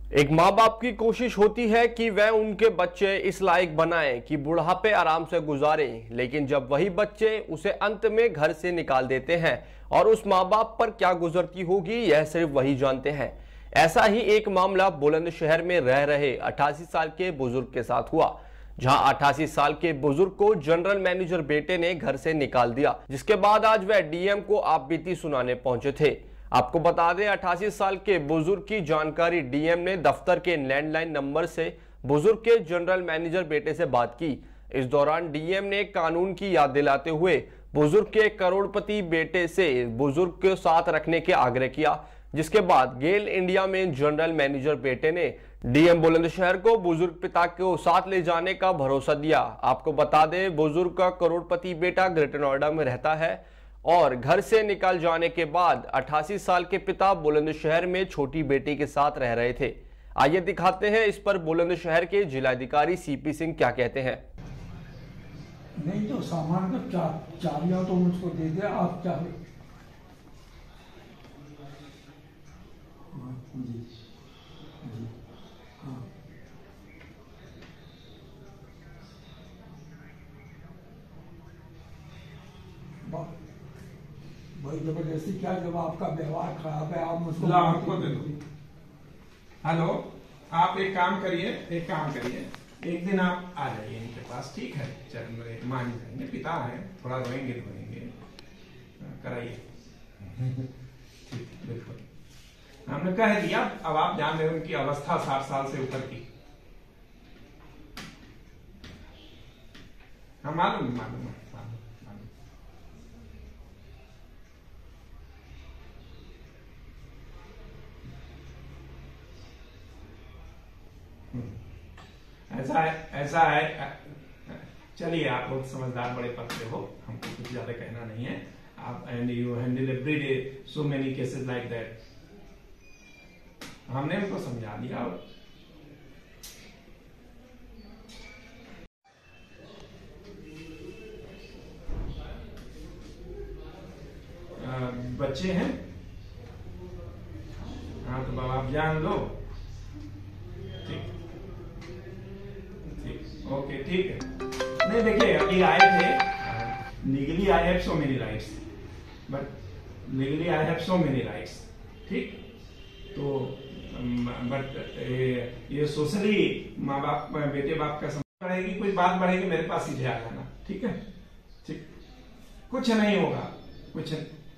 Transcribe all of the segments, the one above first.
एक माँ बाप की कोशिश होती है कि वह उनके बच्चे इस लायक बनाएं कि बुढ़ापे आराम से गुजारें, लेकिन जब वही बच्चे उसे अंत में घर से निकाल देते हैं और उस माँ बाप पर क्या गुजरती होगी यह सिर्फ वही जानते हैं। ऐसा ही एक मामला बुलंदशहर में रह रहे 88 साल के बुजुर्ग के साथ हुआ, जहां 88 साल के बुजुर्ग को जनरल मैनेजर बेटे ने घर से निकाल दिया, जिसके बाद आज वह डीएम को आपबीती सुनाने पहुंचे थे। आपको बता दें, 88 साल के बुजुर्ग की जानकारी डीएम ने दफ्तर के लैंडलाइन नंबर से बुजुर्ग के जनरल मैनेजर बेटे से बात की। इस दौरान डीएम ने कानून की याद दिलाते हुए बुजुर्ग के करोड़पति बेटे से बुजुर्ग को साथ रखने के आग्रह किया, जिसके बाद गेल इंडिया में जनरल मैनेजर बेटे ने डीएम बुलंदशहर को बुजुर्ग पिता को साथ ले जाने का भरोसा दिया। आपको बता दें, बुजुर्ग का करोड़पति बेटा ग्रेटर नोएडा में रहता है और घर से निकल जाने के बाद 88 साल के पिता बुलंदशहर में छोटी बेटी के साथ रह रहे थे। आइए दिखाते हैं इस पर बुलंदशहर के जिलाधिकारी सीपी सिंह क्या कहते हैं। नहीं तो सामान का चाबियां तो मुझको दे दे, आप क्या जी जी हाँ। भाई जबरदस्ती क्या, जब आपका व्यवहार खराब है आप मुझको आपको दे दो। हेलो, आप एक काम करिए, एक दिन आप आ जाइए इनके पास, ठीक है? चल मेरे मान जाएंगे, पिता है, थोड़ा रोएंगे कराइए। बिल्कुल, हमने कह दिया। अब आप जान रहे हो उनकी अवस्था 60 साल से ऊपर की। हाँ मालूम। ऐसा है। चलिए, आप बहुत समझदार बड़े पद पे हो, हमको कुछ ज्यादा कहना नहीं है। आप and you handle every day so many cases like that. हमने उनको समझा दिया। बच्चे हैं, हाँ तो बाबा आप जान लो। ओके, ठीक है। नहीं देखिए, अभी आए थे, legally I have so many rights, but legally I have so many rights, ठीक? तो बट ये सोशली माँ बाप बेटे बाप का समझ बढ़ेगी, कोई बात बढ़ेगी मेरे पास सीधे आ जाना, ठीक है? ठीक, कुछ नहीं होगा, कुछ।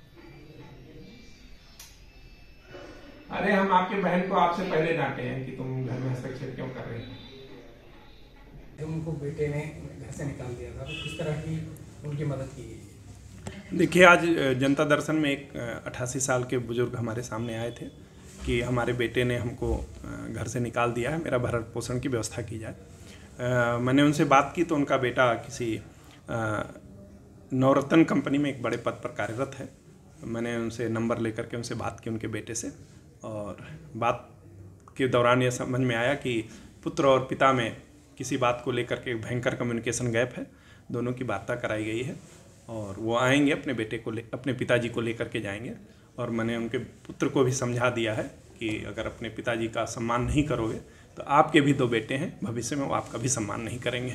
अरे हम आपके बहन को आपसे पहले डांटे हैं कि तुम घर में हस्तक्षेप क्यों कर रहे हैं। उनको बेटे ने घर से निकाल दिया था, तो किस तरह की उनकी मदद की गई? देखिए, आज जनता दर्शन में एक 88 साल के बुजुर्ग हमारे सामने आए थे कि हमारे बेटे ने हमको घर से निकाल दिया है, मेरा भरण पोषण की व्यवस्था की जाए। मैंने उनसे बात की तो उनका बेटा किसी नवरत्न कंपनी में एक बड़े पद पर कार्यरत है। मैंने उनसे नंबर लेकर के उनसे बात की उनके बेटे से, और बात के दौरान यह समझ में आया कि पुत्र और पिता में किसी बात को लेकर के भयंकर कम्युनिकेशन गैप है। दोनों की वार्ता कराई गई है और वो आएंगे, अपने बेटे को अपने पिताजी को लेकर के जाएंगे। और मैंने उनके पुत्र को भी समझा दिया है कि अगर अपने पिताजी का सम्मान नहीं करोगे तो आपके भी 2 बेटे हैं, भविष्य में वो आपका भी सम्मान नहीं करेंगे।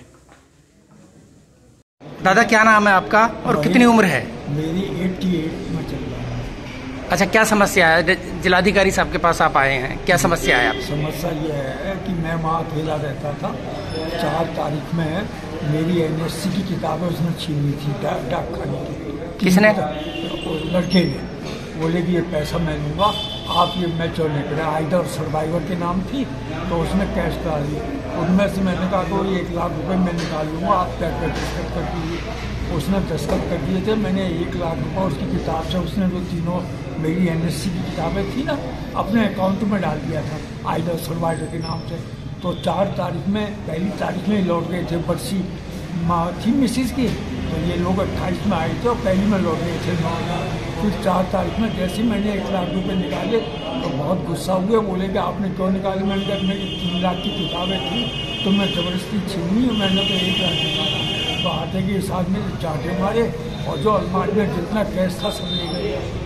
दादा, क्या नाम है आपका और कितनी उम्र है? मेरी 88 में चल रहा है। अच्छा, क्या समस्या है? जिलाधिकारी साहब के पास आप आए हैं, क्या समस्या है आप? समस्या ये है कि मैं वहाँ अकेला रहता था। 4 तारीख में मेरी एनएससी की किताबें उसने छीन ली थी डाकखाने की। किसने? लड़के ने। बोले कि ये पैसा मैं लूँगा, आप ये मैं चो लेकर आइडा और सर्वाइवर के नाम थी, तो उसने कैश करा ली। उनमें से मैंने कहा तो 1 लाख रुपए मैं निकाल लूँगा, आप क्या दस्तखत कर दीजिए। उसने दस्तखत कर दिए थे। मैंने 1 लाख रुपये उसकी किताब से, उसने जो तीनों मेरी एनएससी की किताबें थी ना, अपने अकाउंट में डाल दिया था आइडा सर्वाइवर के नाम से। तो 4 तारीख में, पहली तारीख में लौट गए थे। बरसी माँ थी मिसिस की, तो ये लोग 28 में आए थे और पहली में लौट गए थे। फिर 4 तारीख में जैसे ही मैंने 1 लाख रुपए निकाले तो बहुत गुस्सा हुए। बोले कि आपने क्यों निकाले? मैंने कहा मेरी 3 लाख की किताबें थी तो मैं जबरदस्ती छीनी, मैंने तो 1 लाख निकाला। तो आटे के हिसाब में चाटे मारे और जो अलमारी में जितना कैश था सब ले गए।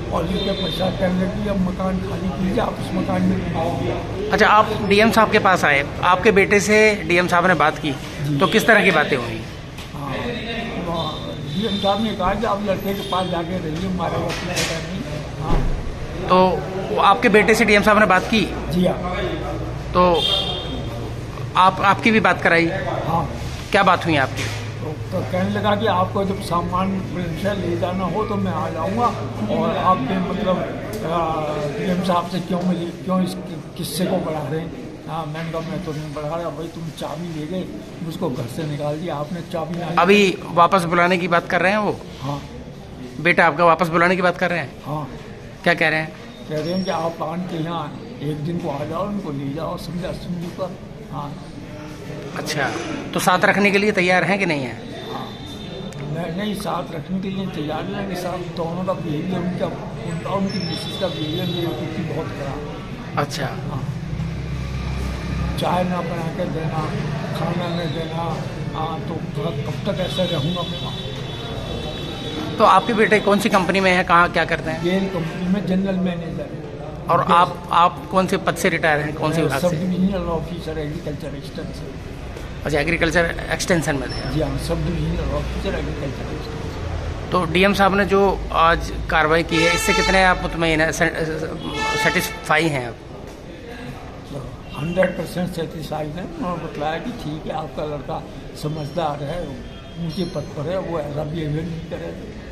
और लेके पैसा कहने लगी अब मकान खाली कीजिए, आप उस मकान में घुमाओगे। अच्छा, आप डीएम साहब के पास आए, आपके बेटे से डीएम साहब ने बात की, तो किस तरह की बातें हुई? हाँ, डीएम साहब ने कहा कि आप लड़के के पास जाके रहिए, हमारा वकील है नहीं। हाँ, तो आपके बेटे से डीएम साहब ने बात की? जी हाँ। तो आपकी भी बात कराई? हाँ। क्या बात हुई आपकी? तो कहने लगा कि आपको जब सामान से ले जाना हो तो मैं आ जाऊंगा, और आपके मतलब डीएम साहब से क्यों इस किस्से को बढ़ा रहे हैं। हाँ, मैंने कहा मैं तो नहीं बढ़ा रहा भाई, तुम चाबी ले गए, मुझको घर से निकाल दिया आपने, चाबी ना अभी वापस बुलाने की बात कर रहे हैं वो? हाँ। बेटा आपका वापस बुलाने की बात कर रहे हैं? हाँ। क्या कह रहे हैं? कह रहे हैं कि आप आन के यहाँ एक दिन को आ जाओ, उनको ले जाओ समझा सुनी पर। हाँ। अच्छा, तो साथ रखने के लिए तैयार हैं कि नहीं है? नहीं, साथ रखने के लिए तैयार नहीं, साथ दोनों का बिहेवियर उनका उनकी मिसेज का बिहेवियर मेरे प्रति बहुत खराब। अच्छा। हाँ, चाय ना बना के देना, खाना नहीं देना। हाँ, तो कब तक ऐसा रहूँगा मैं वहाँ? तो आपके बेटे कौन सी कंपनी में है, कहाँ क्या करते हैं? गेल कंपनी में जनरल मैनेजर है। और आप कौन से पद से रिटायर हैं, कौन से विभाग सब से? Divisional officer agriculture extension. अच्छा, एग्रीकल्चर एक्सटेंशन में थे। जी हाँ, sub divisional officer agriculture extension. तो डीएम साहब ने जो आज कार्रवाई की है, इससे कितने आप मुतमईन हैं, सेटिस्फाई हैं आप? 100% सेटिस्फाइड है। उन्होंने बतलाया कि ठीक है, आपका लड़का समझदार है, ऊंचे पद पर है, वो ऐसा बिहेवियर नहीं करेगा।